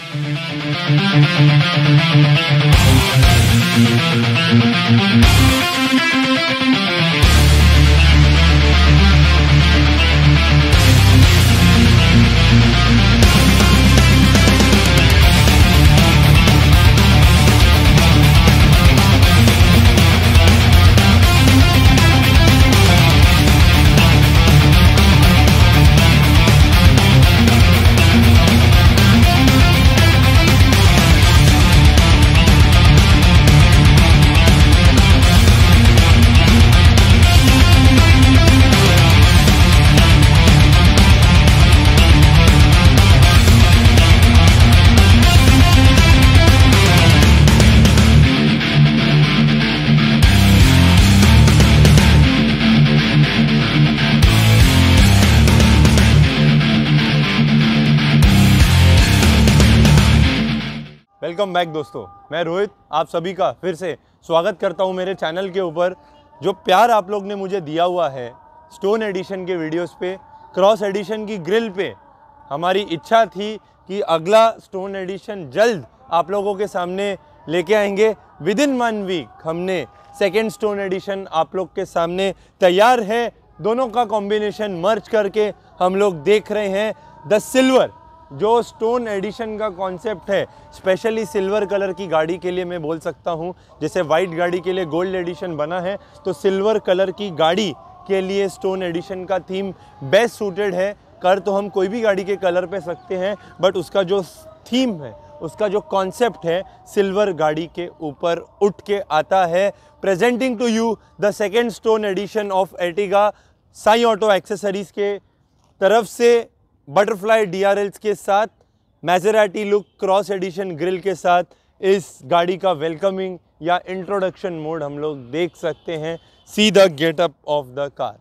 Welcome back दोस्तों, मैं रोहित आप सभी का फिर से स्वागत करता हूं मेरे चैनल के ऊपर। जो प्यार आप लोग ने मुझे दिया हुआ है स्टोन एडिशन के वीडियोस पे, क्रॉस एडिशन की ग्रिल पे, हमारी इच्छा थी कि अगला स्टोन एडिशन जल्द आप लोगों के सामने लेके आएंगे। विद इन 1 वीक हमने सेकेंड स्टोन एडिशन आप लोग के सामने तैयार है। दोनों का कॉम्बिनेशन मर्ज करके हम लोग देख रहे हैं द सिल्वर। जो स्टोन एडिशन का कॉन्सेप्ट है स्पेशली सिल्वर कलर की गाड़ी के लिए मैं बोल सकता हूँ। जैसे वाइट गाड़ी के लिए गोल्ड एडिशन बना है, तो सिल्वर कलर की गाड़ी के लिए स्टोन एडिशन का थीम बेस्ट सूटेड है। कर तो हम कोई भी गाड़ी के कलर पे सकते हैं, बट उसका जो थीम है, उसका जो कॉन्सेप्ट है, सिल्वर गाड़ी के ऊपर उठ के आता है। Presenting to you the second stone edition of Ertiga Sai auto accessories के तरफ से बटरफ्लाई DRLs के साथ, Maserati look cross edition grill के साथ इस गाड़ी का वेलकमिंग या इंट्रोडक्शन मोड हम लोग देख सकते हैं। See the getup of the car.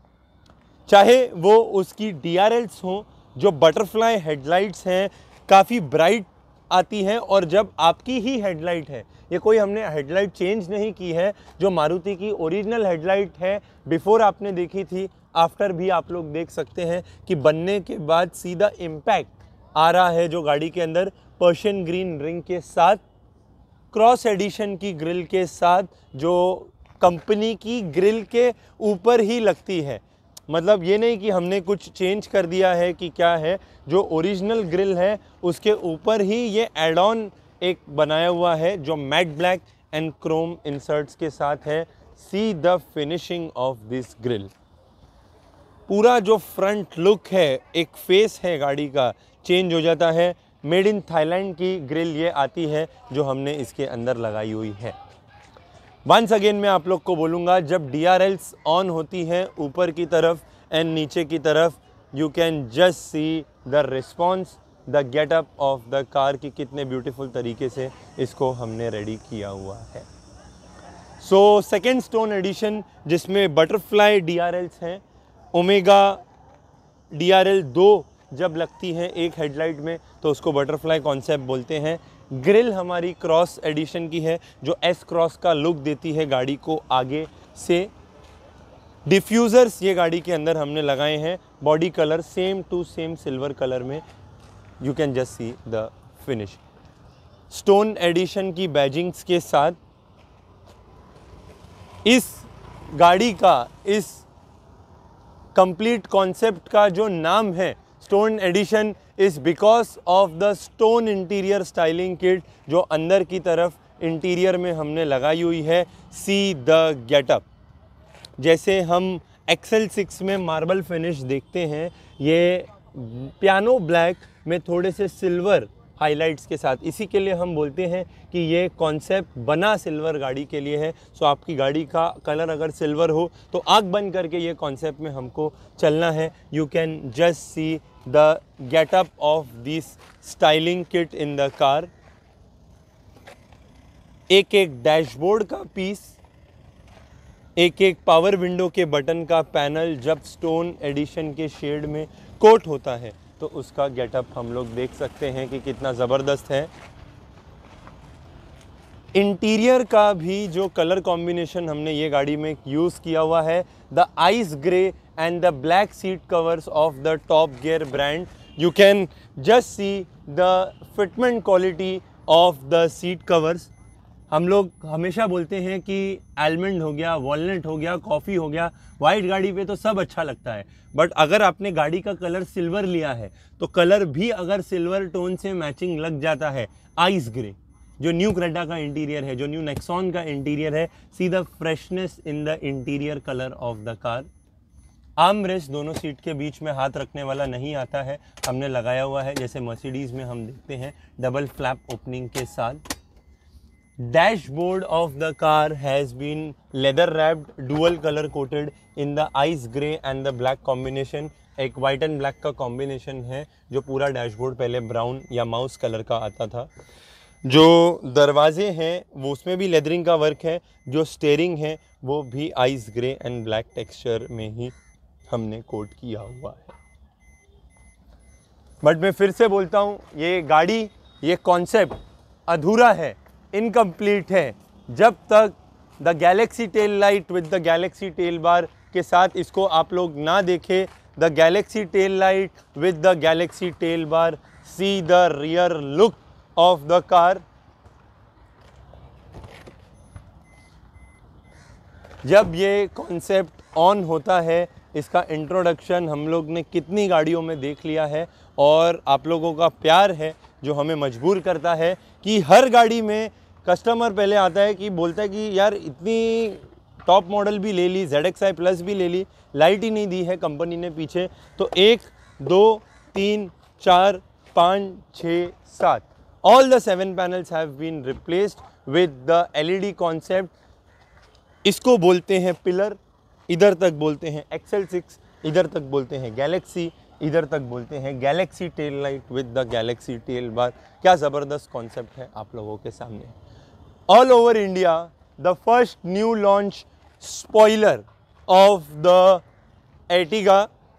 चाहे वो उसकी DRLs हों, जो बटरफ्लाई हेडलाइट्स हैं, काफ़ी ब्राइट आती हैं, और जब आपकी ही हेडलाइट है, ये कोई हमने हेडलाइट चेंज नहीं की है, जो मारुति की ओरिजिनल हेडलाइट है, बिफोर आपने देखी थी, आफ्टर भी आप लोग देख सकते हैं कि बनने के बाद सीधा इम्पैक्ट आ रहा है जो गाड़ी के अंदर पर्शियन ग्रीन रिंग के साथ, क्रॉस एडिशन की ग्रिल के साथ, जो कंपनी की ग्रिल के ऊपर ही लगती है। मतलब ये नहीं कि हमने कुछ चेंज कर दिया है कि क्या है, जो ओरिजिनल ग्रिल है उसके ऊपर ही ये एड ऑन एक बनाया हुआ है जो matte black and chrome inserts के साथ है। See the finishing of this grill. पूरा जो फ्रंट लुक है, एक फेस है गाड़ी का, चेंज हो जाता है। मेड इन थाईलैंड की ग्रिल ये आती है जो हमने इसके अंदर लगाई हुई है। वंस अगेन मैं आप लोग को बोलूँगा, जब DRLs ऑन होती हैं ऊपर की तरफ एंड नीचे की तरफ, you can just see the response, the getup of the car की कितने ब्यूटीफुल तरीके से इसको हमने रेडी किया हुआ है। सो सेकेंड स्टोन एडिशन जिसमें बटरफ्लाई DRLs हैं, ओमेगा DRL 2 जब लगती है एक हेडलाइट में तो उसको बटरफ्लाई कॉन्सेप्ट बोलते हैं। ग्रिल हमारी क्रॉस एडिशन की है जो S क्रॉस का लुक देती है गाड़ी को आगे से। डिफ्यूज़र्स ये गाड़ी के अंदर हमने लगाए हैं, body colour same to same silver colour में। You can just see the finish. Stone edition की बैजिंग्स के साथ इस गाड़ी का, इस कंप्लीट कॉन्सेप्ट का जो नाम है stone edition, is because of the stone interior styling kit जो अंदर की तरफ इंटीरियर में हमने लगाई हुई है। See the getup. जैसे हम XL6 में मार्बल फिनिश देखते हैं, ये पियानो ब्लैक में थोड़े से सिल्वर हाइलाइट्स के साथ, इसी के लिए हम बोलते हैं कि ये कॉन्सेप्ट बना सिल्वर गाड़ी के लिए है। सो आपकी गाड़ी का कलर अगर सिल्वर हो तो आँख बंद करके ये कॉन्सेप्ट में हमको चलना है। You can just see the getup of this styling kit in the car. एक एक डैशबोर्ड का पीस, एक एक पावर विंडो के बटन का पैनल जब स्टोन एडिशन के शेड में कोट होता है तो उसका गेटअप हम लोग देख सकते हैं कि कितना ज़बरदस्त है। इंटीरियर का भी जो कलर कॉम्बिनेशन हमने ये गाड़ी में यूज़ किया हुआ है, the ice grey and the black seat covers of the Top Gear brand you can just see the fitment quality of the seat covers. हम लोग हमेशा बोलते हैं कि आलमंड हो गया, वॉलनट हो गया, कॉफ़ी हो गया, वाइट गाड़ी पे तो सब अच्छा लगता है, बट अगर आपने गाड़ी का कलर सिल्वर लिया है तो कलर भी अगर सिल्वर टोन से मैचिंग लग जाता है, आइस ग्रे जो न्यू क्रेटा का इंटीरियर है, जो न्यू नेक्सॉन का इंटीरियर है, see the freshness in the interior colour of the car. Arm rest दोनों सीट के बीच में हाथ रखने वाला नहीं आता है, हमने लगाया हुआ है जैसे मर्सिडीज़ में हम देखते हैं डबल फ्लैप ओपनिंग के साथ। Dashboard of the car has been leather wrapped, dual color coated in the ice grey and the black combination। एक वाइट एंड ब्लैक का कॉम्बिनेशन है जो पूरा डैशबोर्ड पहले ब्राउन या माउस कलर का आता था। जो दरवाजे हैं वो उसमें भी लेदरिंग का वर्क है, जो स्टेयरिंग है वो भी ice grey and black texture में ही हमने कोट किया हुआ है। बट मैं फिर से बोलता हूँ, ये गाड़ी, ये कॉन्सेप्ट अधूरा है, इनकम्प्लीट है, जब तक the galaxy tail light with the galaxy tail bar के साथ इसको आप लोग ना देखें। The galaxy tail light with the galaxy tail bar, see the rear look of the car. जब ये कॉन्सेप्ट ऑन होता है, इसका इंट्रोडक्शन हम लोग ने कितनी गाड़ियों में देख लिया है, और आप लोगों का प्यार है जो हमें मजबूर करता है कि हर गाड़ी में कस्टमर पहले आता है कि बोलता है कि यार इतनी टॉप मॉडल भी ले ली, ZXi प्लस भी ले ली, लाइट ही नहीं दी है कंपनी ने पीछे। तो 1 2 3 4 5 6 7 all the 7 panels have been replaced with the LED concept. इसको बोलते हैं पिलर, इधर तक बोलते हैं XL6, इधर तक बोलते हैं गैलेक्सी, इधर तक बोलते हैं galaxy tail light with the galaxy tail bar. क्या ज़बरदस्त कॉन्सेप्ट है आप लोगों के सामने। All over India the first new launch spoiler of the Ertiga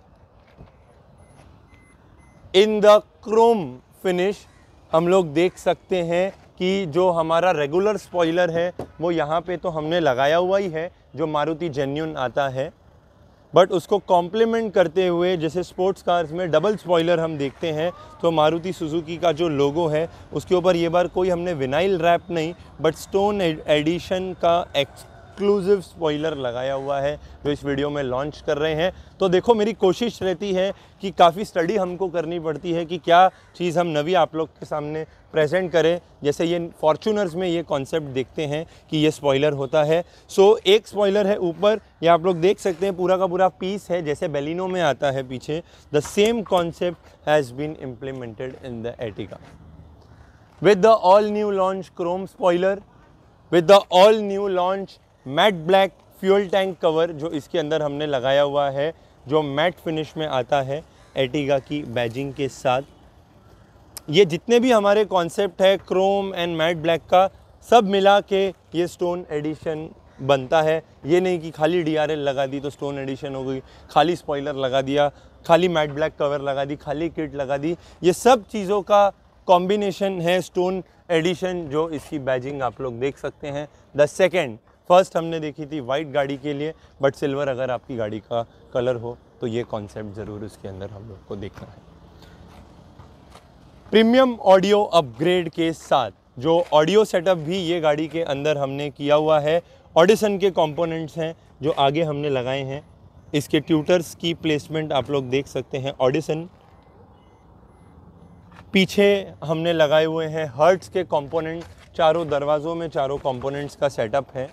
in the chrome finish. हम लोग देख सकते हैं कि जो हमारा रेगुलर स्पॉइलर है वो यहाँ पे तो हमने लगाया हुआ ही है, जो मारुति जेन्युइन आता है, बट उसको कॉम्प्लीमेंट करते हुए जैसे स्पोर्ट्स कार्स में डबल स्पॉइलर हम देखते हैं, तो मारुति सुजुकी का जो लोगो है उसके ऊपर ये बार कोई हमने विनाइल रैप नहीं बट स्टोन एडिशन का एक्सक्लूसिव स्पॉइलर लगाया हुआ है जो इस वीडियो में लॉन्च कर रहे हैं। तो देखो, मेरी कोशिश रहती है कि काफ़ी स्टडी हमको करनी पड़ती है कि क्या चीज़ हम नवी आप लोग के सामने प्रेजेंट करें। जैसे ये फॉर्च्यूनर्स में ये कॉन्सेप्ट देखते हैं कि ये स्पॉइलर होता है। सो एक स्पॉइलर है ऊपर, ये आप लोग देख सकते हैं पूरा का पूरा पीस है जैसे बेलिनो में आता है पीछे। The same concept has been implemented in the Ertiga with the all new launch chrome spoiler, with the all new launch matt black fuel tank cover जो इसके अंदर हमने लगाया हुआ है, जो मैट फिनिश में आता है एर्टिगा की बैजिंग के साथ। ये जितने भी हमारे कॉन्सेप्ट है क्रोम एंड मैट ब्लैक का, सब मिला के ये स्टोन एडिशन बनता है। ये नहीं कि खाली DRL लगा दी तो स्टोन एडिशन हो गई, खाली स्पॉइलर लगा दिया, खाली मैट ब्लैक कवर लगा दी, खाली किट लगा दी। ये सब चीज़ों का कॉम्बिनेशन है स्टोन एडिशन, जो इसकी बैजिंग आप लोग देख सकते हैं। द सेकेंड, फर्स्ट हमने देखी थी वाइट गाड़ी के लिए, बट सिल्वर अगर आपकी गाड़ी का कलर हो तो ये कॉन्सेप्ट ज़रूर इसके अंदर हम लोग को देखना है। प्रीमियम ऑडियो अपग्रेड के साथ जो ऑडियो सेटअप भी ये गाड़ी के अंदर हमने किया हुआ है, ऑडिसन के कंपोनेंट्स हैं जो आगे हमने लगाए हैं। इसके ट्यूटर्स की प्लेसमेंट आप लोग देख सकते हैं, ऑडिसन। पीछे हमने लगाए हुए हैं हर्ट्स के कंपोनेंट, चारों दरवाज़ों में चारों कंपोनेंट्स का सेटअप है।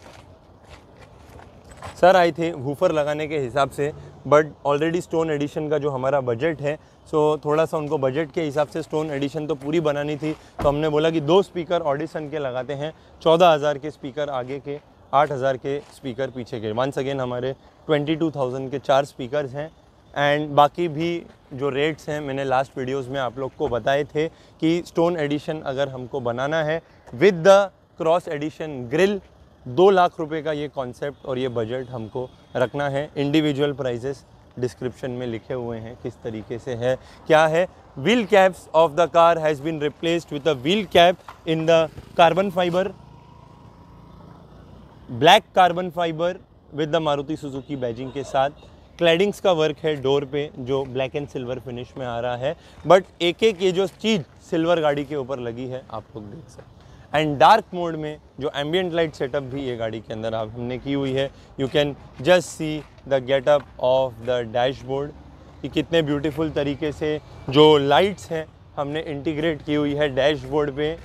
सर आए थे वूफर लगाने के हिसाब से, बट ऑलरेडी स्टोन एडिशन का जो हमारा बजट है, सो थोड़ा सा उनको बजट के हिसाब से स्टोन एडिशन तो पूरी बनानी थी, तो हमने बोला कि 2 स्पीकर ऑडिसन के लगाते हैं। 14,000 के स्पीकर आगे के, 8,000 के स्पीकर पीछे के। वंस अगेन हमारे 22,000 के 4 स्पीकर्स हैं। एंड बाकी भी जो रेट्स हैं मैंने लास्ट वीडियोस में आप लोग को बताए थे कि स्टोन एडिशन अगर हमको बनाना है with the cross edition grille, 2 lakh रुपए का ये कॉन्सेप्ट और ये बजट हमको रखना है। इंडिविजुअल प्राइजेस डिस्क्रिप्शन में लिखे हुए हैं किस तरीके से है क्या है। Wheel caps of the car has been replaced with a wheel cap in the carbon fibre, black carbon fibre with the Maruti Suzuki badging के साथ। क्लैडिंग्स का वर्क है डोर पे जो ब्लैक एंड सिल्वर फिनिश में आ रहा है, बट एक एक ये जो चीज़ सिल्वर गाड़ी के ऊपर लगी है आप लोग देख सकते हैं। एंड डार्क मोड में जो एम्बियंट लाइट सेटअप भी ये गाड़ी के अंदर आप हमने की हुई है। You can just see the getup of the dashboard कि कितने ब्यूटीफुल तरीके से जो लाइट्स हैं हमने इंटीग्रेट की हुई है डैशबोर्ड पे,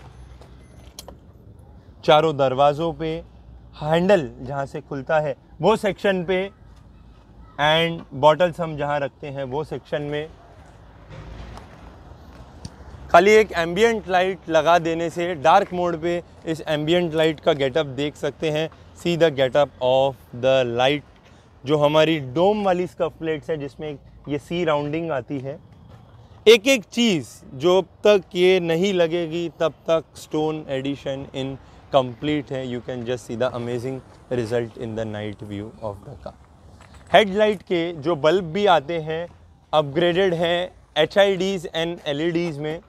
चारों दरवाज़ों पे, हैंडल जहाँ से खुलता है वो सेक्शन पे, एंड बॉटल्स हम जहाँ रखते हैं वो सेक्शन में। खाली एक एम्बियंट लाइट लगा देने से डार्क मोड पे इस एम्बियंट लाइट का गेटअप देख सकते हैं। See the getup of the light, जो हमारी डोम वाली स्कफ प्लेट्स है जिसमें ये सी राउंडिंग आती है। एक एक चीज़ जो तक ये नहीं लगेगी तब तक स्टोन एडिशन इन कंप्लीट है। You can just see the amazing result in the night view of the car. Headlight के जो बल्ब भी आते हैं अपग्रेडेड हैं HIDs एंड LEDs में।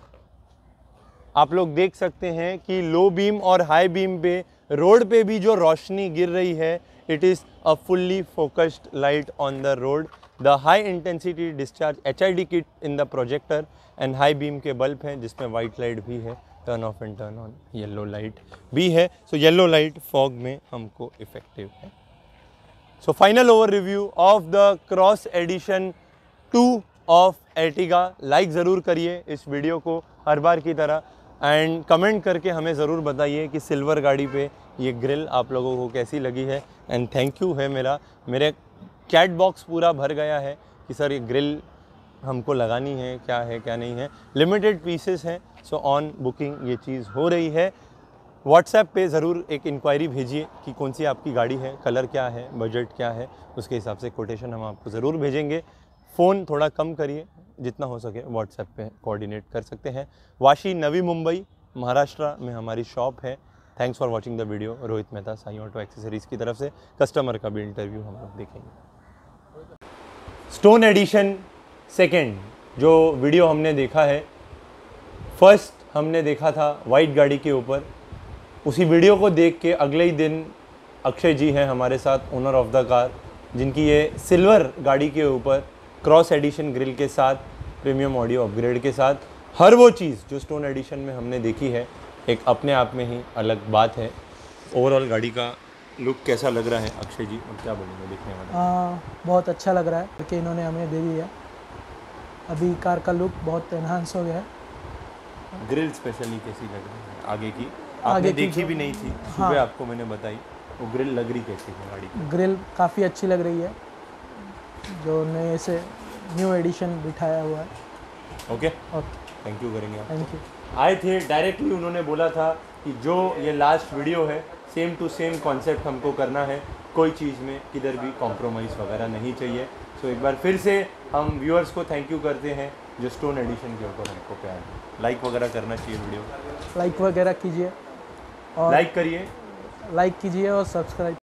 आप लोग देख सकते हैं कि लो बीम और हाई बीम पे रोड पे भी जो रोशनी गिर रही है, it is a fully focused light on the road. The high intensity discharge HID kit in the projector and high beam के बल्ब हैं जिसमें वाइट लाइट भी है, turn off and turn on, yellow light भी है। So yellow light fog में हमको effective है। So final over review of the cross edition 2 of Ertiga. Like ज़रूर करिए इस वीडियो को हर बार की तरह, एंड कमेंट करके हमें ज़रूर बताइए कि सिल्वर गाड़ी पे ये ग्रिल आप लोगों को कैसी लगी है। एंड थैंक यू है मेरे चैट बॉक्स पूरा भर गया है कि सर ये ग्रिल हमको लगानी है क्या नहीं है। लिमिटेड पीसेस हैं, सो ऑन बुकिंग ये चीज़ हो रही है। व्हाट्सएप पे ज़रूर एक इंक्वायरी भेजिए कि कौन सी आपकी गाड़ी है, कलर क्या है, बजट क्या है, उसके हिसाब से कोटेशन हम आपको ज़रूर भेजेंगे। फ़ोन थोड़ा कम करिए, जितना हो सके व्हाट्सएप पे कोऑर्डिनेट कर सकते हैं। वाशी, नवी मुंबई, महाराष्ट्र में हमारी शॉप है। Thanks for watching the video. Rohit Mehta, Sai Auto Accessories की तरफ से। कस्टमर का भी इंटरव्यू हम लोग देखेंगे। स्टोन एडिशन सेकेंड जो वीडियो हमने देखा है, फर्स्ट हमने देखा था वाइट गाड़ी के ऊपर। उसी वीडियो को देख के अगले ही दिन अक्षय जी हैं हमारे साथ, ओनर ऑफ द कार, जिनकी ये सिल्वर गाड़ी के ऊपर क्रॉस एडिशन ग्रिल के साथ, प्रीमियम ऑडियो अपग्रेड के साथ, हर वो चीज़ जो स्टोन एडिशन में हमने देखी है एक अपने आप में ही अलग बात है। ओवरऑल गाड़ी का लुक कैसा लग रहा है अक्षय जी, और क्या बोलेंगे देखने वाले? बहुत अच्छा लग रहा है कि इन्होंने हमें दे दिया। अभी कार का लुक बहुत एनहांस हो गया है। ग्रिल स्पेशली कैसी लग रही है आगे की? आपने देखी भी नहीं थी, सुबह आपको मैंने बताई। वो ग्रिल लग रही कैसी है गाड़ी की? ग्रिल काफ़ी अच्छी लग रही है, जो नए से न्यू एडिशन बिठाया हुआ है। ओके, थैंक यू करेंगे आप। Thank you. आए थे डायरेक्टली, उन्होंने बोला था कि जो ये लास्ट वीडियो है सेम टू सेम कॉन्सेप्ट हमको करना है, कोई चीज़ में किधर भी कॉम्प्रोमाइज़ वगैरह नहीं चाहिए। सो एक बार फिर से हम व्यूअर्स को थैंक यू करते हैं जो स्टोन एडिशन के ऊपर हमको प्यार है। लाइक वगैरह करना चाहिए वीडियो, लाइक वगैरह कीजिए और लाइक करिए, लाइक कीजिए और सब्सक्राइब